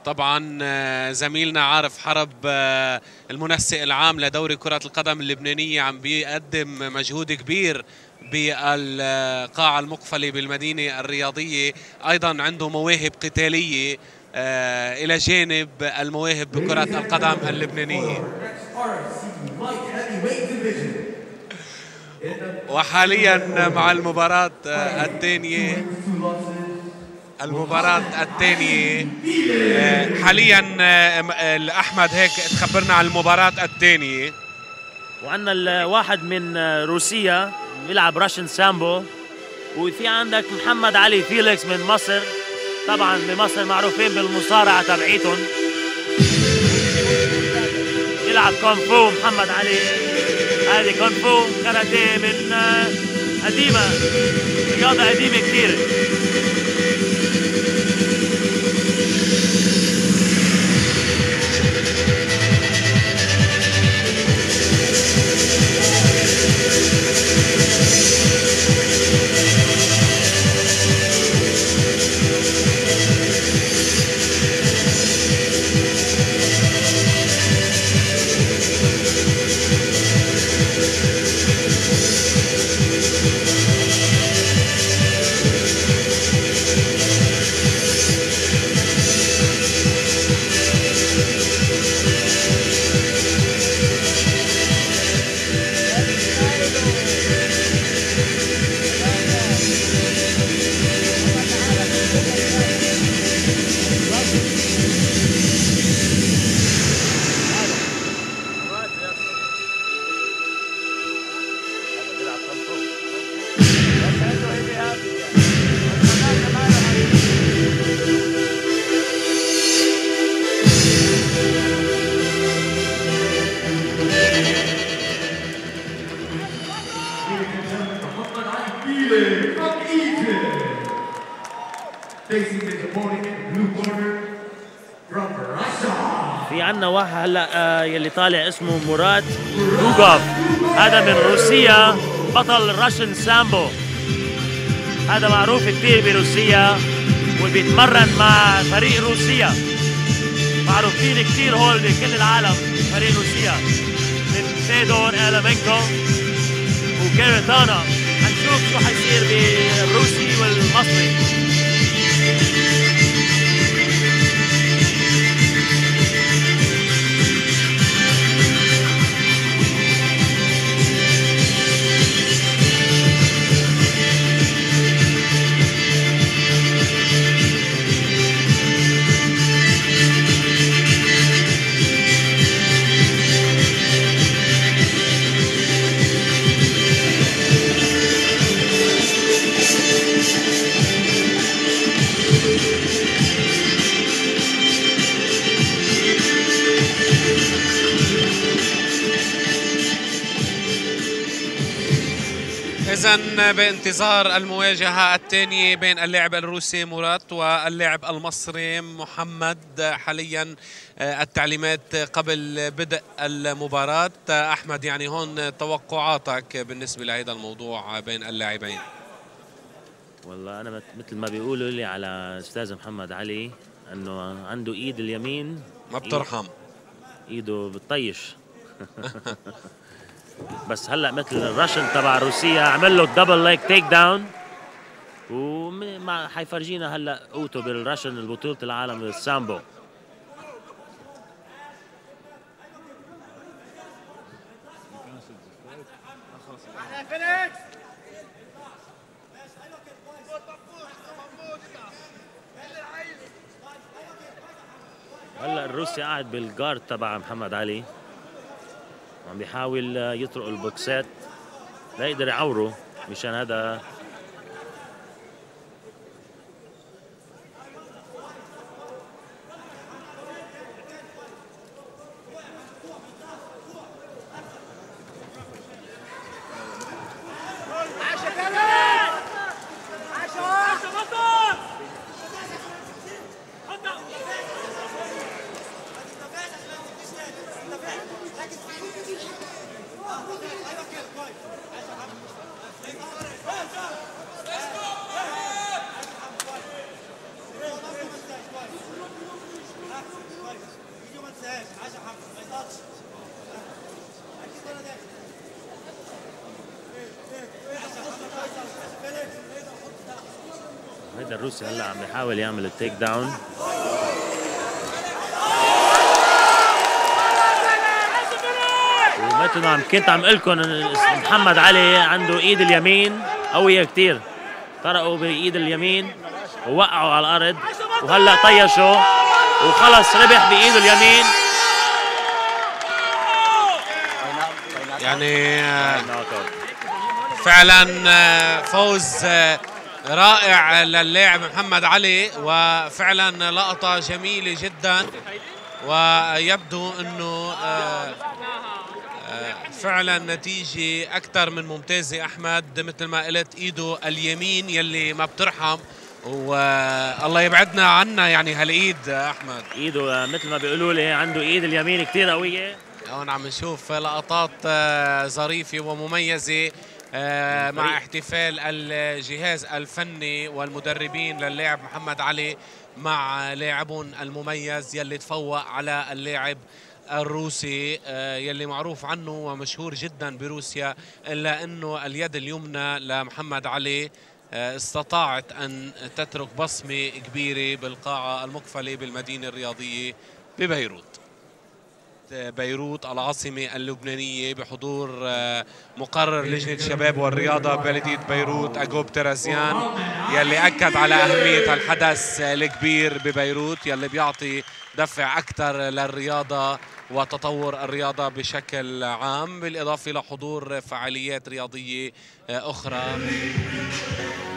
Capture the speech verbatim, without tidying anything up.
طبعا زميلنا عارف حرب المنسق العام لدوري كرة القدم اللبنانية عم بيقدم مجهود كبير بالقاعة المقفلة بالمدينة الرياضية، أيضا عنده مواهب قتالية إلى جانب المواهب بكرة القدم اللبنانية. وحاليا مع المباراة الثانية المباراة الثانية حاليا أحمد هيك تخبرنا عن المباراة الثانية. وعندنا الواحد من روسيا بيلعب راشن سامبو، وفي عندك محمد علي فيليكس من مصر، طبعا بمصر معروفين بالمصارعة تبعيتهم، يلعب كونفو. محمد علي هذه كونفو كاراتيه من قديمة، رياضة قديمة كثير. في عنا واحد هلا آه يلي طالع اسمه مراد روغوف، هذا من روسيا، بطل راشن سامبو، هذا معروف كثير بروسيا وبيتمرن مع فريق روسيا، معروفين كثير هول بكل العالم فريق روسيا، من فيدور إلمنكو وكيرتانا. حنشوف شو حيصير بالروسي والمصري. إذن بانتظار المواجهة الثانية بين اللاعب الروسي مراد واللاعب المصري محمد. حاليا التعليمات قبل بدء المباراة. أحمد، يعني هون توقعاتك بالنسبة لهذا الموضوع بين اللاعبين؟ والله أنا مثل ما بيقولوا لي على أستاذ محمد علي أنه عنده إيد اليمين ما بترحم، إيده بتطيش. بس هلا مثل الراشن تبع روسيا عمل له الدبل ليج تيك داون، وما حيفرجينا هلا قوته بالراشن البطولة العالم للسامبو. هلا الروسي قاعد بالجارد تبع محمد علي، عم بيحاول يطرق البوكسات لا يقدر يعوره، مشان هذا القائد الروسي هلا عم بيحاول يعمل التيك داون. ومثل ما كنت عم قلكم محمد علي عنده ايد اليمين قوية كتير، طرقوا بايد اليمين ووقعوا على الارض، وهلا طيشوا وخلص ربح بايده اليمين. يعني فعلا فوز رائع للاعب محمد علي، وفعلا لقطة جميلة جدا، ويبدو انه فعلا نتيجة اكثر من ممتازة. احمد مثل ما قلت ايده اليمين يلي ما بترحم، والله يبعدنا عنا يعني هالايد. احمد ايده مثل ما بيقولوا لي عنده ايد اليمين كثير قوية. هون عم نشوف لقطات ظريفة ومميزة مع احتفال الجهاز الفني والمدربين للاعب محمد علي مع لاعبهم المميز يلي تفوق على اللاعب الروسي يلي معروف عنه ومشهور جدا بروسيا، إلا أنه اليد اليمنى لمحمد علي استطاعت أن تترك بصمة كبيرة بالقاعة المقفلة بالمدينة الرياضية ببيروت. بيروت العاصمة اللبنانية بحضور مقرر لجنة الشباب والرياضة ببلدية بيروت أجوب ترازيان، يلي أكد على أهمية الحدث الكبير ببيروت يلي بيعطي دفع أكثر للرياضة وتطور الرياضة بشكل عام، بالإضافة لحضور فعاليات رياضية أخرى.